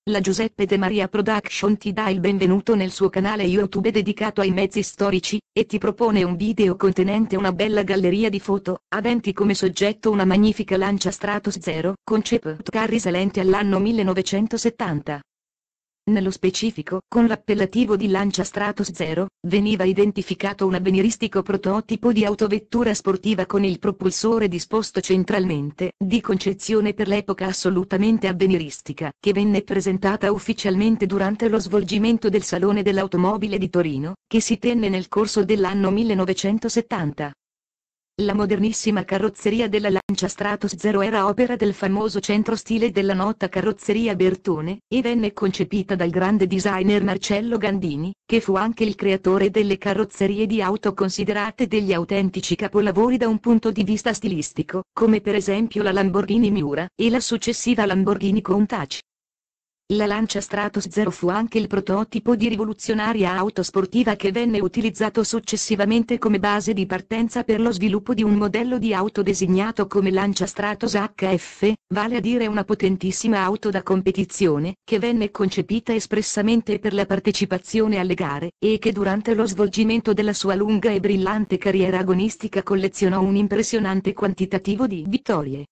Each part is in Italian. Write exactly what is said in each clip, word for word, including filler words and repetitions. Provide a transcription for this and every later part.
La Giuseppe De Maria Production ti dà il benvenuto nel suo canale YouTube dedicato ai mezzi storici, e ti propone un video contenente una bella galleria di foto, aventi come soggetto una magnifica Lancia Stratos Zero, concept car risalente all'anno millenovecentosettanta. Nello specifico, con l'appellativo di Lancia Stratos Zero, veniva identificato un avveniristico prototipo di autovettura sportiva con il propulsore disposto centralmente, di concezione per l'epoca assolutamente avveniristica, che venne presentata ufficialmente durante lo svolgimento del Salone dell'Automobile di Torino, che si tenne nel corso dell'anno millenovecentosettanta. La modernissima carrozzeria della Lancia Stratos Zero era opera del famoso centro stile della nota carrozzeria Bertone, e venne concepita dal grande designer Marcello Gandini, che fu anche il creatore delle carrozzerie di auto considerate degli autentici capolavori da un punto di vista stilistico, come per esempio la Lamborghini Miura, e la successiva Lamborghini Countach. La Lancia Stratos Zero fu anche il prototipo di rivoluzionaria auto sportiva che venne utilizzato successivamente come base di partenza per lo sviluppo di un modello di auto designato come Lancia Stratos H F, vale a dire una potentissima auto da competizione, che venne concepita espressamente per la partecipazione alle gare, e che durante lo svolgimento della sua lunga e brillante carriera agonistica collezionò un impressionante quantitativo di vittorie.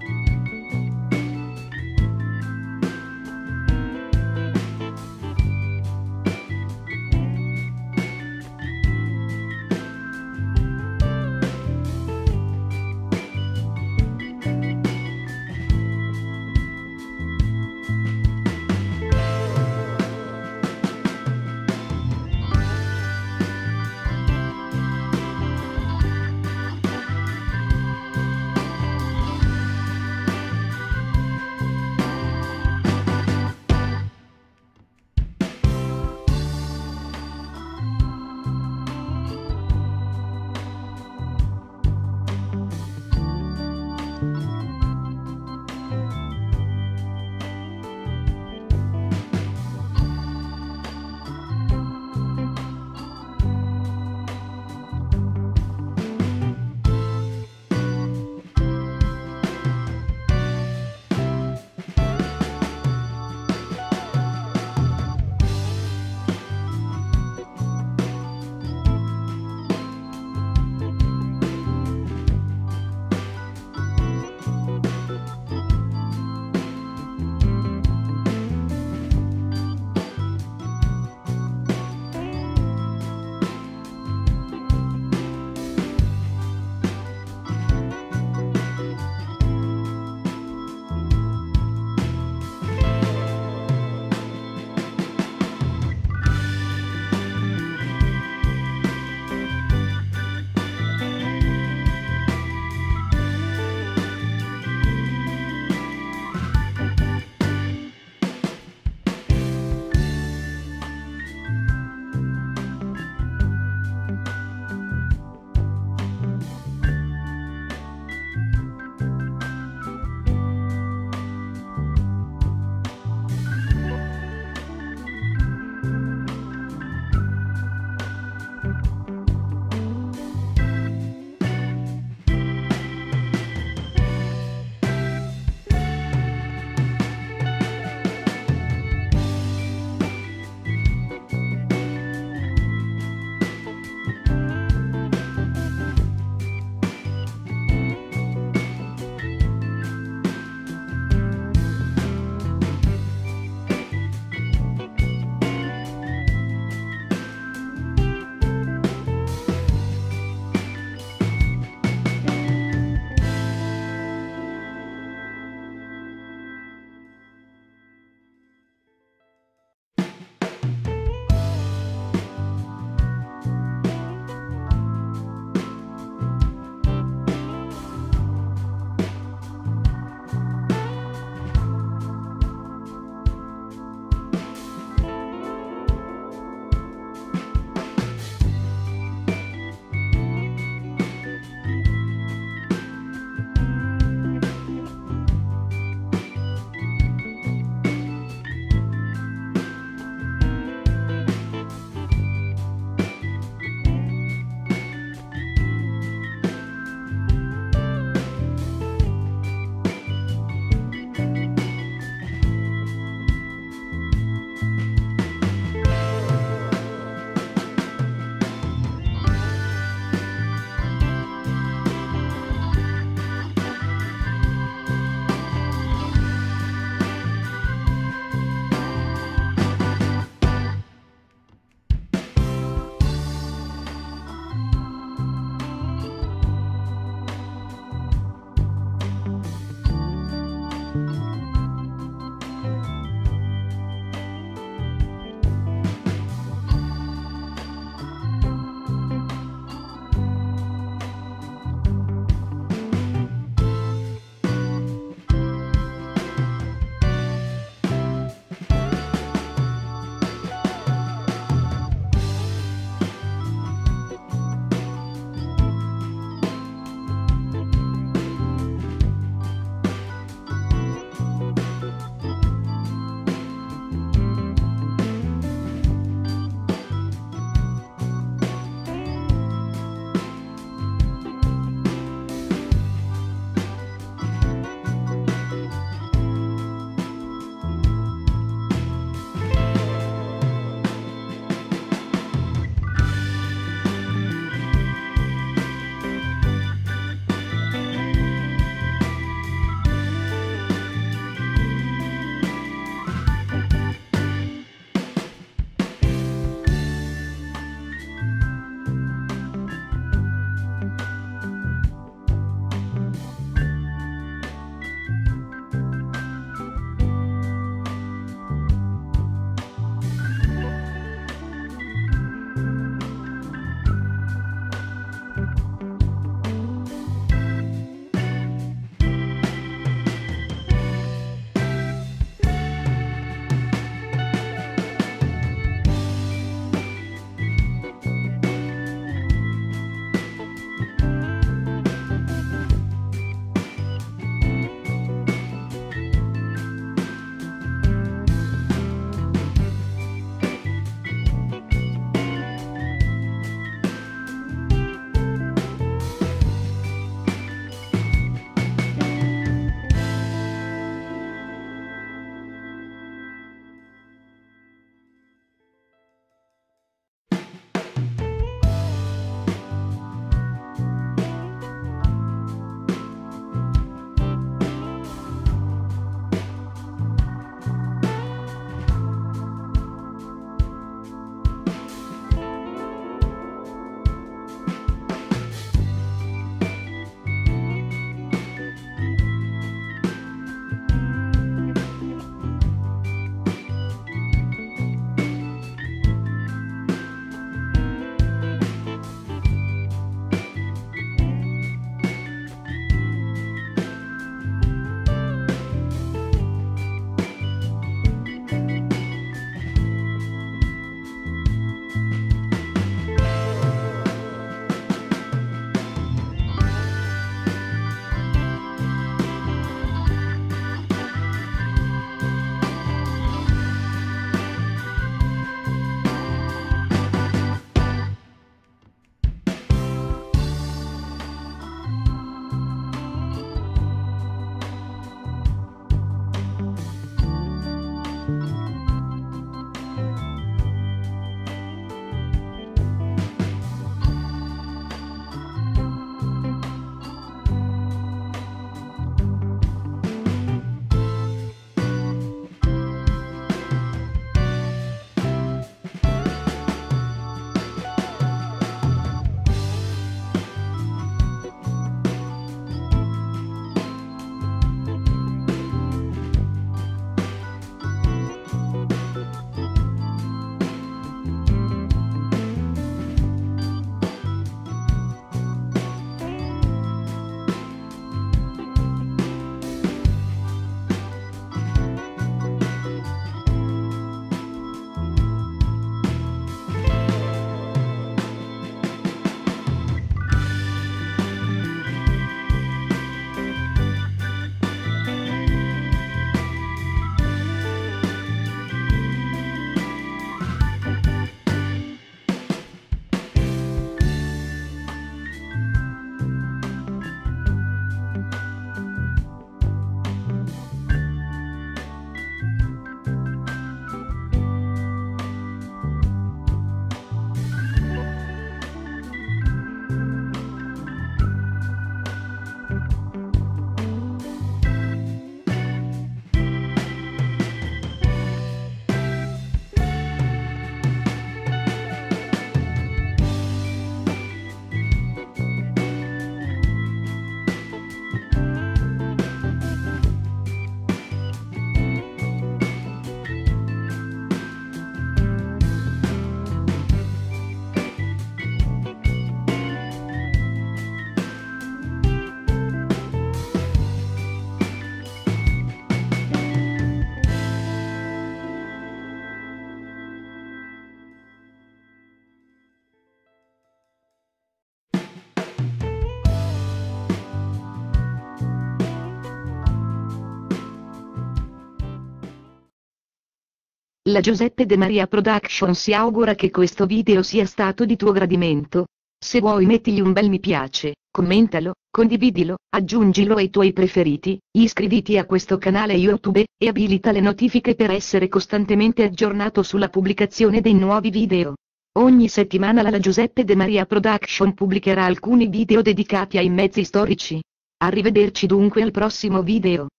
La Giuseppe De Maria Production si augura che questo video sia stato di tuo gradimento. Se vuoi mettigli un bel mi piace, commentalo, condividilo, aggiungilo ai tuoi preferiti, iscriviti a questo canale YouTube, e abilita le notifiche per essere costantemente aggiornato sulla pubblicazione dei nuovi video. Ogni settimana la Giuseppe De Maria Production pubblicherà alcuni video dedicati ai mezzi storici. Arrivederci dunque al prossimo video.